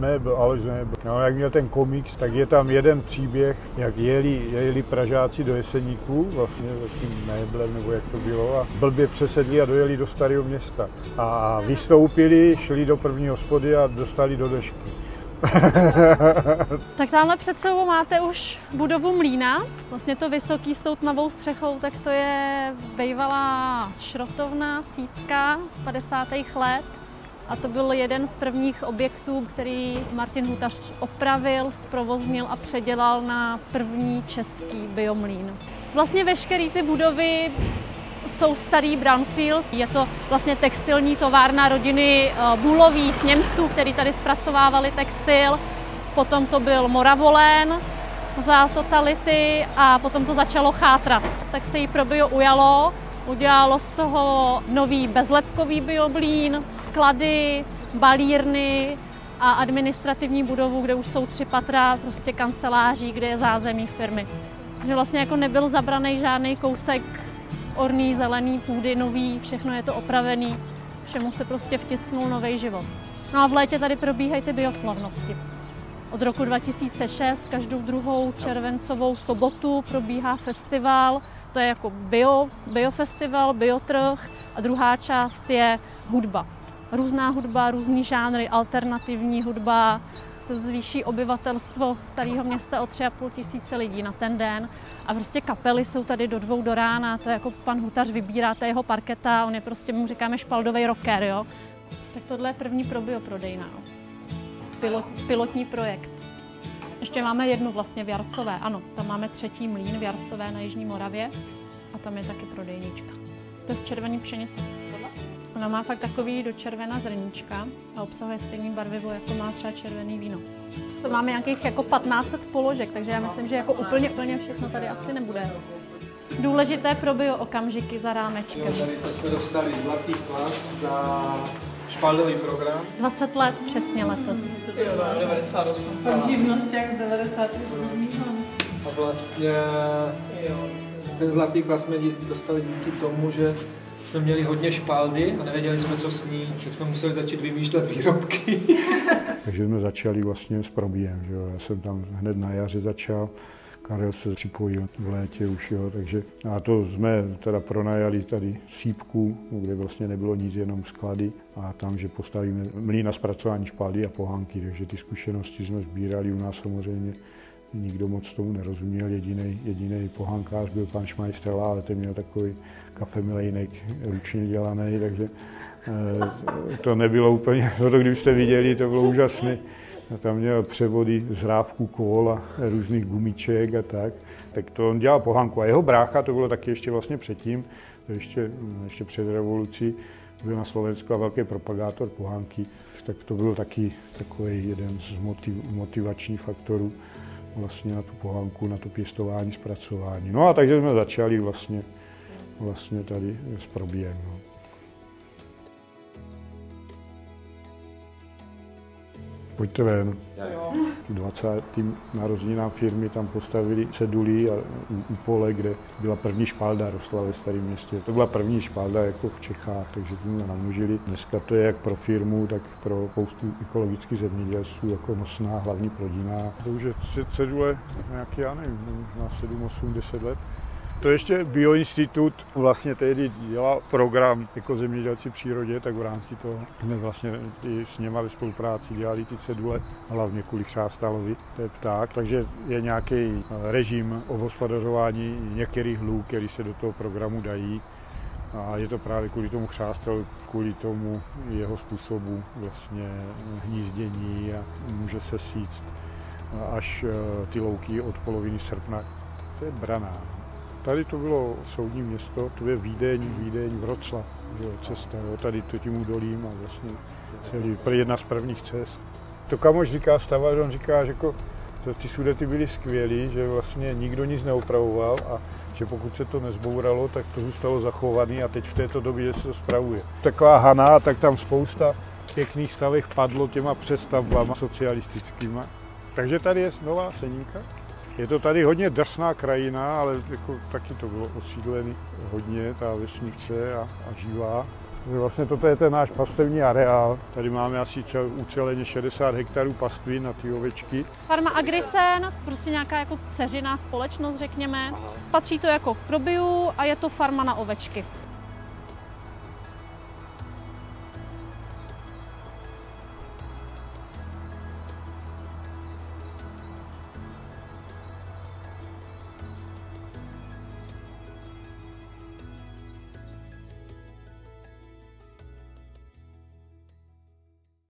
Mébl, Aleš Mébl. No, jak měl ten komiks, tak je tam jeden příběh, jak jeli Pražáci do Jeseníků, vlastně tím Méblem, nebo jak to bylo, a blbě přesedli a dojeli do Starého Města. A vystoupili, šli do první hospody a dostali do dešky. Tak tamhle před sebou máte už budovu mlýna, vlastně to vysoký s tou tmavou střechou, tak to je bývalá šrotovna, sípka z 50. let. A to byl jeden z prvních objektů, který Martin Hutař opravil, zprovoznil a předělal na první český biomlýn. Vlastně veškeré ty budovy jsou starý brownfields. Je to vlastně textilní továrna rodiny Bulových Němců, kteří tady zpracovávali textil. Potom to byl Moravolén za totality a potom to začalo chátrat. Tak se jí pro bio ujalo. Udělalo z toho nový bezlepkový biomlýn, sklady, balírny a administrativní budovu, kde už jsou 3 patra prostě kanceláří, kde je zázemí firmy. Takže vlastně jako nebyl zabraný žádný kousek orný, zelený půdy, nový, všechno je to opravený, všemu se prostě vtisknul nový život. No a v létě tady probíhají ty bioslavnosti. Od roku 2006 každou druhou červencovou sobotu probíhá festival. To je jako biofestival, biotrh a druhá část je hudba. Různá hudba, různý žánry, alternativní hudba. Se zvýší obyvatelstvo Starého Města o 3,5 tisíce lidí na ten den. A prostě kapely jsou tady do 2 do rána. To je jako pan Hutař vybírá, to je jeho parketa, on je prostě, mu říkáme špaldový rocker, jo. Tak tohle je první pro bioprodejná. Pilotní projekt. Ještě máme jednu vlastně v Jarcové, ano, tam máme 3. mlýn v Jarcové na Jižní Moravě a tam je taky prodejnička. To je z červený pšenice. Ona má fakt takový do červená zrníčka a obsahuje stejný barvivo, jako má třeba červený víno. To máme nějakých jako 1500 položek, takže já myslím, že jako úplně všechno tady asi nebude. Důležité pro bio okamžiky za rámečkem. Tady to jsme dostali zlatý klas za špaldový program. 20 let přesně letos. Ty jo, 98. Pak živnosťák z 90. A vlastně ten zlatý klas jsme dostali díky tomu, že jsme měli hodně špaldy a nevěděli jsme, co s ní, tak jsme museli začít vymýšlet výrobky. Takže jsme začali vlastně s probíjem, že jo. Já jsem tam hned na jaře začal, Karel se připojil v létě už, jo, takže a to jsme teda pronajali tady sípku, kde vlastně nebylo nic, jenom sklady a tam, že postavíme mlýn na zpracování špaldy a pohánky, takže ty zkušenosti jsme sbírali u nás samozřejmě. Nikdo moc tomu nerozuměl, jediný pohánkář byl pan Šmajstrela, ale ten měl takový kafemilejnek ručně dělaný, takže to nebylo úplně, to kdybyste viděli, to bylo úžasné. Tam měl převody z hrávků kol a různých gumiček a tak to on dělal pohánku. A jeho brácha, to bylo taky ještě vlastně předtím, to ještě před revolucí, byl na Slovensku a velký propagátor pohánky, tak to byl taky takový jeden z motivačních faktorů vlastně na tu pohánku, na to pěstování, zpracování. No a takže jsme začali vlastně tady s probíjem. No. Pojďte ven. 20. narozeninám firmy tam postavili ceduli a u pole, kde byla první špalda, rostla ve Starém Městě. To byla první špalda jako v Čechách, takže jsme namnožili. Dneska to je jak pro firmu, tak pro spoustu ekologických zemědělců jako nosná hlavní plodina. To už je cedule nějaký, já nevím, možná 7, 8, 10 let. To ještě Bioinstitut vlastně tehdy dělal program jako zemědělci v přírodě, tak v rámci toho jsme vlastně i s něma ve spolupráci dělali ty cedule, hlavně kvůli chřástalovi, to je pták, takže je nějaký režim obhospodařování některých lůk, který se do toho programu dají. A je to právě kvůli tomu chřástalu, kvůli tomu jeho způsobu vlastně hnízdění a může se síct až ty louky od poloviny srpna. To je braná. Tady to bylo soudní město, to je Vídeň, Wroclaw, cesta, jo, tady to tím údolím a vlastně jedna z prvních cest. To kamoš říká stavař, on říká, že jako, ty Sudety byly skvělý, že vlastně nikdo nic neopravoval a že pokud se to nezbouralo, tak to zůstalo zachované a teď v této době se to spravuje. Taková hana, tak tam spousta pěkných stavech padlo těma přestavbama socialistickýma. Takže tady je nová Seníka. Je to tady hodně drsná krajina, ale jako taky to bylo osídlené hodně, ta vesnice a živá. Vlastně toto je ten náš pastevní areál. Tady máme asi uceleně 60 hektarů pastvy na ty ovečky. Farma Agrisen, prostě nějaká jako dceřiná společnost, řekněme. Patří to jako k Probiu a je to farma na ovečky.